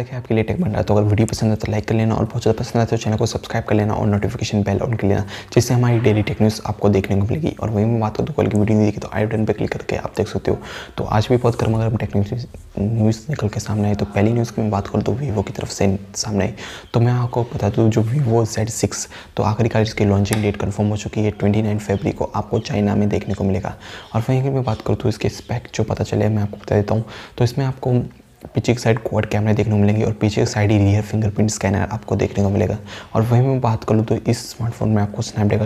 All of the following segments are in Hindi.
लेके आपके लिए टेक बन रहा है। तो अगर वीडियो पसंद है तो लाइक कर लेना और बहुत ज़्यादा पसंद है तो चैनल को सब्सक्राइब कर लेना और नोटिफिकेशन बेल ऑन कर लेना, जिससे हमारी डेली टेक न्यूज़ आपको देखने को मिलेगी। और वहीं मैं बात करूँ तो कल की वीडियो नहीं देखी तो आई बटन पर क्लिक करके आप देख सकते हो। तो आज भी बहुत गर्मा गर्म टेक न्यूज़ निकल के सामने आई। तो पहली न्यूज़ की मैं बात करूँ तो वीवो की तरफ से सामने आई। तो मैं आपको बता दूँ जो वीवो Z6 तो आखिरकार इसकी लॉन्चिंग डेट कन्फर्म हो चुकी है। 29 फरवरी को आपको चाइना में देखने को मिलेगा। और वहीं अगर मैं बात करूँ तो इसके स्पेक जो पता चले मैं आपको बता देता हूँ। तो इसमें आपको पीछे की साइड क्वाड कैमरे देखने को मिलेंगे और पीछे की साइड ही रियर फिंगरप्रिंट स्कैनर आपको देखने को मिलेगा। और वहीं मैं बात करूँ तो इस स्मार्टफोन में आपको स्नैपड्रैगन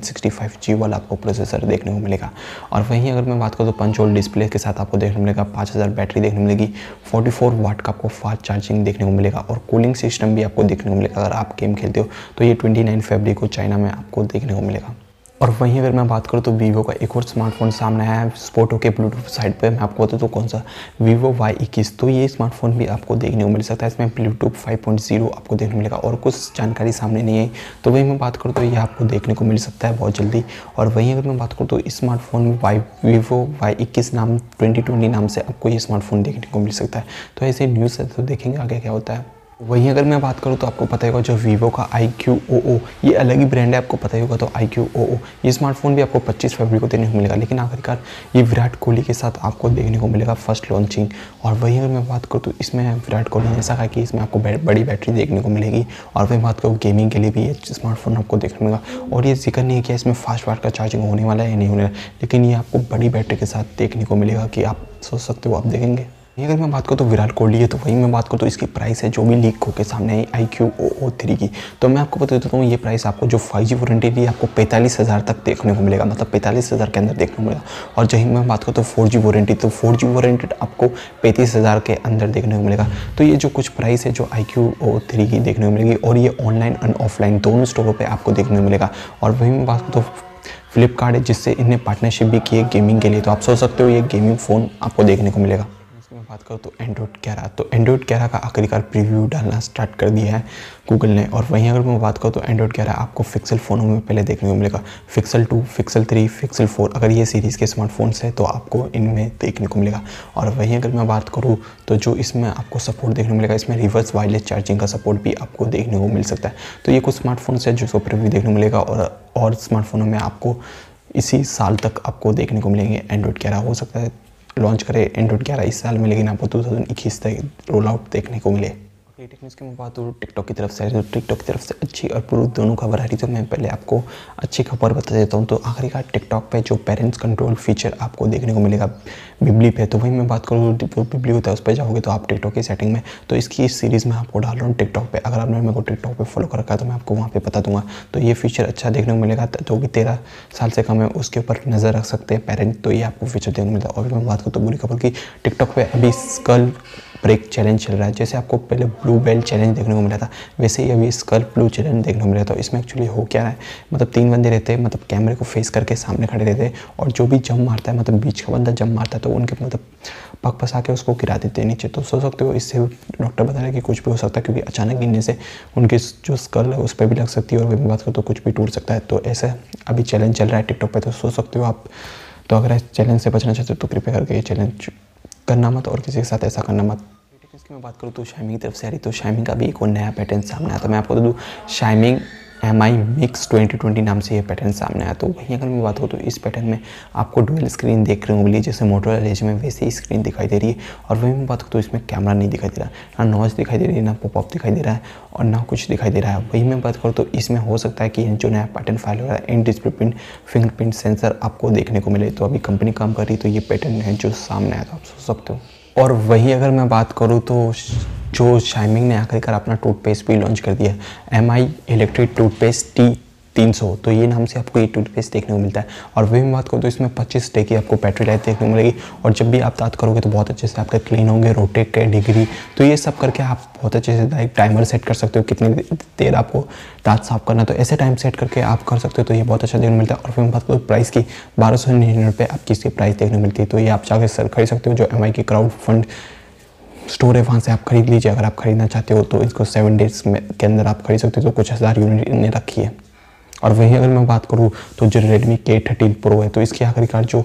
765G वाला आपको प्रोसेसर देखने को मिलेगा। और वहीं अगर मैं बात करूँ तो पंच होल डिस्प्ले के साथ आपको देखने को मिलेगा, 5000 बैटरी देखने को मिलेगी, 44 वाट का आपको फास्ट चार्जिंग देखने को मिलेगा और कूलिंग सिस्टम भी आपको देखने को मिलेगा। अगर आप गेम खेलते हो तो ये 29 फरवरी को चाइना में आपको देखने को मिलेगा। और वहीं अगर मैं बात करूँ तो वीवो का एक और स्मार्टफोन सामने आया है स्पोर्ट होके ब्लूटूथ साइड पे। मैं आपको बता दूँ कौन सा, वीवो Y21। तो ये स्मार्टफोन भी आपको देखने को मिल सकता है। इसमें ब्लूटूथ 5.0 आपको देखने को मिलेगा और कुछ जानकारी सामने नहीं आई। तो वहीं मैं बात करूँ तो ये आपको देखने को मिल सकता है बहुत जल्दी। और वहीं अगर मैं बात करूँ तो इस स्मार्टफोन वीवो Y21 नाम 2020 नाम से आपको ये स्मार्टफोन देखने को मिल सकता है। तो ऐसे न्यूज़ है तो देखेंगे आगे क्या होता है। वहीं अगर मैं बात करूँ तो आपको पता होगा जो वीवो का iQOO ये अलग ही ब्रांड है, आपको पता ही होगा। तो iQOO ये स्मार्टफोन भी आपको 25 फरवरी को देखने को मिलेगा, लेकिन आखिरकार ये विराट कोहली के साथ आपको देखने को मिलेगा फर्स्ट लॉन्चिंग। और वहीं अगर मैं बात करूँ तो इसमें विराट कोहली ने ऐसा कहा कि इसमें आपको बड़ी बैटरी देखने को मिलेगी। और वहीं बात करूँ गेमिंग के लिए भी ये स्मार्टफोन आपको देखने को मिलेगा। और ये जिक्र नहीं है कि इसमें फास्ट वाट का चार्जिंग होने वाला है या नहीं होने वाला, लेकिन ये आपको बड़ी बैटरी के साथ देखने को मिलेगा कि आप सोच सकते हो, आप देखेंगे। अगर मैं बात करूँ तो विराट कोहली है। तो वहीं मैं बात करूँ तो इसकी प्राइस है जो भी लीक होकर सामने आई iQOO 3 की। तो मैं आपको बता देता हूँ ये प्राइस आपको जो 5G वारंटी दी आपको 45,000 तक देखने को मिलेगा, मतलब 45,000 के अंदर देखने को मिलेगा। और जहीं मैं बात करूँ तो 4G वारंटी, तो 4G वारंटी आपको 35,000 के अंदर देखने को मिलेगा। तो ये जो कुछ प्राइस है जो iQOO 3 की देखने को मिलेगी और ये ऑनलाइन एंड ऑफलाइन दोनों स्टोरों पर आपको देखने को मिलेगा। और वहीं मैं बात करूँ तो फ्लिपकार्ट है जिससे इन्हें पार्टनरशिप भी की है गेमिंग के लिए। तो आप सोच सकते हो ये गेमिंग फ़ोन आपको देखने को मिलेगा। मैं बात करूँ तो एंड्रॉइड 11, तो एंड्रॉइड 11 का आखिरकार प्रीव्यू डालना स्टार्ट कर दिया है गूगल ने। और वहीं अगर मैं बात करूँ तो एंड्रॉइड 11 आपको पिक्सल फ़ोनों में पहले देखने को मिलेगा, पिक्सल 2, पिक्सल 3, पिक्सल 4 अगर ये सीरीज़ के स्मार्टफोन्स है तो आपको इनमें देखने को मिलेगा। और वहीं अगर मैं बात करूँ तो जो इसमें आपको सपोर्ट देखने को मिलेगा, इसमें रिवर्स वायरलेस चार्जिंग का सपोर्ट भी आपको देखने को मिल सकता है। तो ये कुछ स्मार्टफोन्स है जिसको प्रीव्यू देखने को मिलेगा और स्मार्टफोनों में आपको इसी साल तक आपको देखने को मिलेंगे। एंड्रॉइड 11 हो सकता है लॉन्च करे एंड्रॉइड 11 इस साल में, लेकिन आपको 2021 तक रोल आउट देखने को मिले। टेक्निक्स की मैं बात करूँ टिकटॉक की तरफ से, तो टिकटॉक की तरफ से अच्छी और बुरी दोनों खबर आ रही। तो मैं पहले आपको अच्छी खबर बता देता हूँ। तो आखिरकार टिकटॉक पे जो पेरेंट्स कंट्रोल फीचर आपको देखने को मिलेगा बिबली पे। तो वहीं मैं बात करूँ जो बिबली होता है उस पर जाओगे तो आप टिकटॉक की सेटिंग में, तो इसकी इस सीरीज़ में आपको डाल रहा हूँ टिकटॉक पे। अगर आपने मेरे को टिकटॉक पे फॉलो कर रखा है तो मैं आपको वहाँ पे बता दूंगा। तो ये फीचर अच्छा देखने को मिलेगा, जो भी 13 साल से कम है उसके ऊपर नज़र रख सकते हैं पेरेंट, तो ये आपको फीचर देखने को मिलता है। और मैं बात करूँ तो बुरी खबर की टिकटॉक पे अभी स्कल ब्रेक चैलेंज चल रहा है। जैसे आपको पहले ब्लू बेल चैलेंज देखने को मिला था, वैसे ही अभी स्कल ब्लू चैलेंज देखने को मिला था। इसमें एक्चुअली हो क्या रहा है, मतलब 3 बंदे रहते हैं, मतलब कैमरे को फेस करके सामने खड़े रहते हैं और जो भी जंप मारता है, मतलब बीच का बंदा जंप मारता है तो उनके मतलब पग फंसा के उसको गिरा देते हैं नीचे। तो सोच सकते हो इससे डॉक्टर बता रहे हैं कि कुछ भी हो सकता है, क्योंकि अचानक गिरने से उनकी जो स्कल है उस पर भी लग सकती है और वही बात करो तो कुछ भी टूट सकता है। तो ऐसा अभी चैलेंज चल रहा है टिकटॉक पर, तो सोच सकते हो आप। तो अगर इस चैलेंज से बचना चाहते हो तो कृपया करके ये चैलेंज करना मत और किसी के साथ ऐसा करना मत। इसकी मैं बात करूँ तो शाइमी की तरफ से आ रही, तो शाइमी का भी एक और नया पैटर्न सामने आया। तो मैं आपको बता दूँ शाइमी MI Mix 2020 नाम से ये पैटर्न सामने आया। तो वहीं अगर मैं बात करूँ तो इस पैटर्न में आपको डुअल स्क्रीन देखने को मिली, जैसे मोटोरोला एज में वैसे ही स्क्रीन दिखाई दे रही है। और वहीं मैं बात करूँ तो इसमें कैमरा नहीं दिखाई दे रहा, ना नॉइज़ दिखाई दे रही है, ना पॉपअप दिखाई दे रहा है और ना कुछ दिखाई दे रहा है। वहीं मैं बात करूँ तो इसमें हो सकता है कि जो नया पैटर्न फाइल हो रहा है in display print fingerprint sensor आपको देखने को मिले। तो अभी कंपनी काम कर रही, तो ये पैटर्न है जो सामने आया, तो आप सोच सकते हो। और वहीं अगर मैं बात करूँ तो जो शाइमी ने आखिरकार अपना टूथपेस्ट भी लॉन्च कर दिया, MI इलेक्ट्रिक टूथपेस्ट T300। तो ये नाम से आपको ये टूथपेस्ट देखने को मिलता है। और वही मैं बात करूँ तो इसमें 25 डे की आपको बैटरी लाइफ देखने को मिलेगी और जब भी आप दांत करोगे तो बहुत अच्छे से आपके क्लीन होंगे, रोटेट के डिग्री। तो ये सब करके आप बहुत अच्छे से एक टाइमर सेट कर सकते हो कितनी देर आपको दांत साफ करना, तो ऐसे टाइम सेट करके आप कर सकते हो। तो ये बहुत अच्छा देखने को मिलता है। और फिर मैं बात करूँ प्राइस की, 1299 रुपये आपकी इसकी प्राइस देखने को मिलती है। तो ये आप जाकर सर खरीद सकते हो, जो MI की क्राउड फंड स्टोर है वहाँ से आप खरीद लीजिए। अगर आप खरीदना चाहते हो तो इसको 7 डेज के अंदर आप खरीद सकते हो। तो कुछ 1000 यूनिट इन्हें रखी है। और वहीं अगर मैं बात करूँ तो जो Redmi K13 Pro है, तो इसकी आखिरकार जो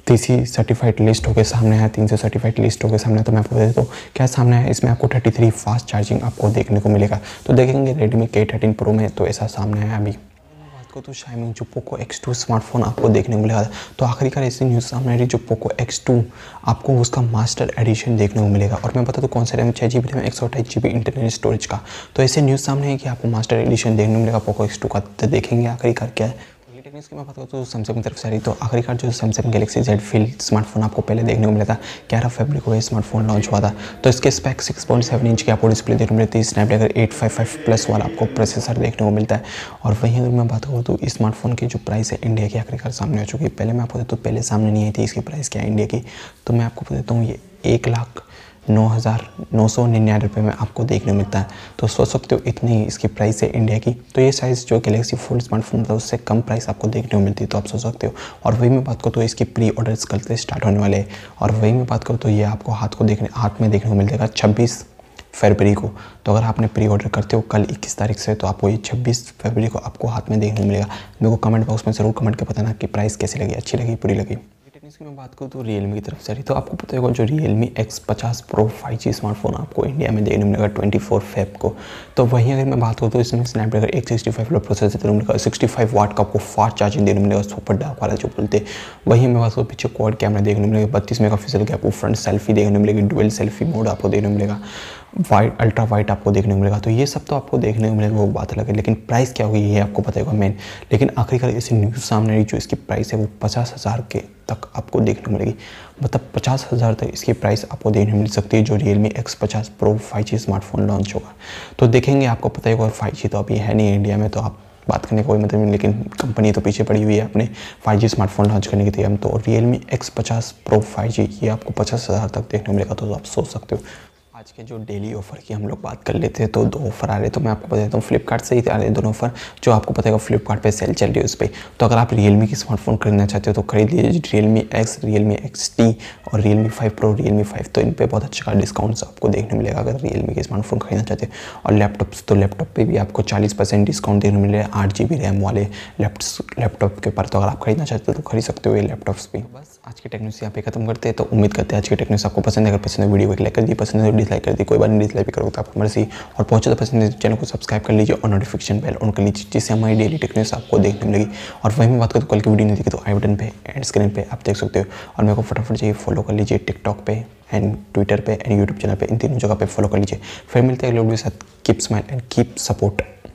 तीसरी सर्टिफाइड लिस्ट होकर सामने है, 300 सर्टिफाइड लिस्ट होकर सामने है। तो मैं आपको बता देता हूँ क्या सामने है। इसमें आपको 33 फास्ट चार्जिंग आपको देखने को मिलेगा। तो देखेंगे Redmi K13 Pro में तो ऐसा सामने है अभी। बात को तो Xiaomi जो Poco X2 स्मार्टफोन आपको देखने को मिलेगा। तो आखिरकार ऐसी न्यूज़ सामने आ रही जो Poco X2 आपको उसका मास्टर एडिशन देखने को मिलेगा। और मैं बता दूँ कौन सा RAM, 6GB RAM, 128GB internal storage का। तो ऐसे न्यूज़ सामने है कि आपको मास्टर एडिशन देखने को मिलेगा Poco X2 का। तो देखेंगे आखिरकार क्या है। टेक्निक्स की मैं बात करूँ तो सैमसंग की तरफ से आ रही। तो आखिरकार जो Samsung Galaxy Z Fold smartphone आपको पहले देखने को मिला था, 11 फरवरी को ये स्मार्टफोन लॉन्च हुआ था। तो इसके स्पेक 6.7 इंच की आपको डिस्प्ले देखने को मिलती है, स्नैपड्रैगन 855 प्लस वाला आपको प्रोसेसर देखने को मिलता है। और वहीं अगर मैं बात करूँ तो इस स्मार्टफोन की जो प्राइस है इंडिया की आखिरकार सामने आ चुकी है। पहले मैं आपको देता हूँ, पहले सामने नहीं आई थी इसकी प्राइस क्या है इंडिया की। तो मैं आपको देता हूँ ये 1,09,999 रुपये में आपको देखने को मिलता है। तो सोच सकते हो इतनी इसकी प्राइस है इंडिया की। तो ये साइज़ जो गैलेक्सी फोल्ड स्मार्टफोन था उससे कम प्राइस आपको देखने को मिलती है, तो आप सोच सकते हो। और वही मैं बात करूँ तो इसकी प्री ऑर्डर्स कल से स्टार्ट होने वाले हैं। और वही मैं बात करूँ तो ये आपको हाथ में देखने को मिल जाएगा 26 फरवरी को। तो अगर आपने प्री ऑर्डर करते हो कल 21 तारीख से, तो आपको ये 26 फरवरी को आपको हाथ में देखने को मिलेगा। मेरे को कमेंट बॉक्स में ज़रूर कमेंट कर बताना कि प्राइस कैसी लगी, अच्छी लगी, बुरी लगी। इसकी मैं बात करूँ तो Realme की तरफ से रही। तो आपको पता होगा जो Realme X50 Pro 5G smartphone आपको इंडिया में देखने मिलेगा 24 फेब को। तो वहीं अगर मैं बात करूँ तो इसमें स्नैपड्रैगन 865 वाला प्रोसेसर देखने मिलेगा, 65 वाट का आपको फास्ट चार्जिंग देखने मिलेगा, सुपर डार्क वाला जो बोलते हैं। वहीं मैं बात करूँ पीछे क्वाड कैमरा देखने मिलेगा, 32 मेगापिक्सल की आपको फ्रंट सेल्फी देखने मिलेगी, डुअल सेल्फी मोड आपको देखने मिलेगा, वाइट अल्ट्रा वाइट आपको देखने को मिलेगा। तो ये सब तो आपको देखने को मिलेगा, वो बात अलग है। लेकिन प्राइस क्या होगी ये आपको पता होगा मेन। लेकिन आखिरकार इसी न्यूज़ सामने रही जो इसकी प्राइस है वो 50,000 के तक आपको देखने को मिलेगी। मतलब 50,000 तक इसकी प्राइस आपको देखने मिल सकती है जो Realme X50 Pro 5G smartphone launch होगा। तो देखेंगे, आपको पता ही होगा 5G तो अभी है नहीं इंडिया में, तो आप बात करने का कोई मतलब नहीं। लेकिन कंपनी तो पीछे पड़ी हुई है अपने 5G स्मार्टफोन लॉन्च करने की तैयारी। तो Realme X50 Pro 5G ये आपको 50,000 तक देखने को मिलेगा। तो आप सोच सकते हो। आज के जो डेली ऑफर की हम लोग बात कर लेते हैं तो 2 ऑफर आ रहे हैं। तो मैं आपको बता देता हूँ फ्लिपकार्ट से ही आ रहे हैं दोनों ऑफर, जो आपको पता है फ्लिपकार्ट पे सेल चल रही है उस पर। तो अगर आप Realme की स्मार्टफोन खरीदना चाहते हो तो खरीद लीजिए Realme X, Realme XT और Realme 5 Pro, Realme 5। तो इन पे बहुत अच्छा डिस्काउंट्स आपको देखने मिलेगा अगर Realme के स्मार्टफोन खरीदना चाहते हो। और लैपटॉप्स, तो लैपटॉप पे भी आपको 40% डिस्काउंट देखने मिलेगा 8GB रैम वाले लैपटॉप के ऊपर। तो अगर आप खरीदना चाहते हो तो खरीद सकते हो ये लैपटॉप्स भी। बस आज की टेक न्यूज़ यहाँ पे खत्म करते हैं। तो उम्मीद करते हैं आज की टेक न्यूज़ आपको पसंद है। अगर पसंद है वीडियो को लाइक कर दी, पसंद है तो डिसलाइक कर दी, कोई बात नहीं डिसलाइक भी करो तो आपको मर्जी। और पहुंचे तो पसंद है चैनल को सब्सक्राइब कर लीजिए और नोटिफिकेशन बेल ऑन कर लीजिए, जिससे हमारी डेली टेक न्यूज़ आपको देखने मिलेगी। और वहीं मैं बात करूँ कल की वीडियो नहीं देखी तो आई बटन पे एंड स्क्रीन पे आप देख सकते हो। और मेरे को फटाफट चाहिए फॉलो कर लीजिए टिकटॉक पे एंड ट्विटर पे एंड यूट्यूब चैनल पे, इन तीनों जगह पे फॉलो कर लीजिए। फिर मिलते हैं अगले वीडियो के साथ। Keep smile and keep support.